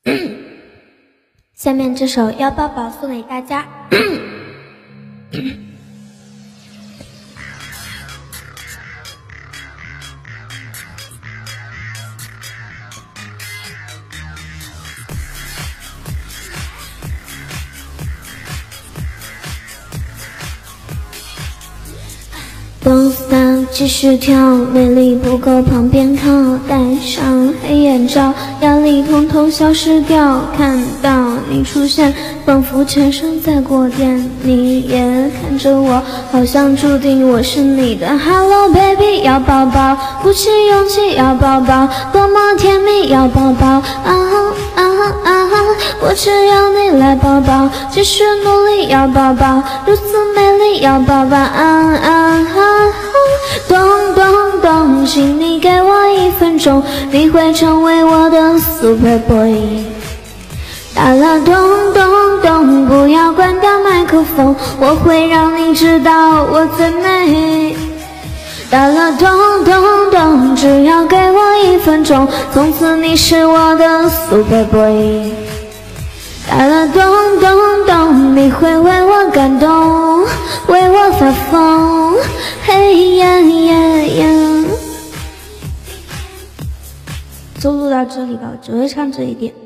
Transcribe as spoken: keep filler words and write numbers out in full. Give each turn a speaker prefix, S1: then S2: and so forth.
S1: 下面这首要抱抱送给大家。Don't stop， 继续跳，美丽不够旁边靠，戴上黑眼罩，压力统统消失掉。看到你出现，仿佛全身在过电，你也看着我，好像注定我是你的。Hello baby， 要抱抱，鼓起勇气要抱抱，多么甜蜜要抱抱，啊啊啊！我只要你来抱抱，继续努力要抱抱，如此美丽要抱抱，啊啊啊！咚咚咚，请你给我一分钟，你会成为我的 super boy。打了咚咚咚，不要关掉麦克风，我会让你知道我最美。打了咚咚咚，只要给我一分钟，从此你是我的 super boy。打了咚咚咚，你会为我感动，为我发疯，嘿呀呀呀！就录到这里吧，我只会唱这一点。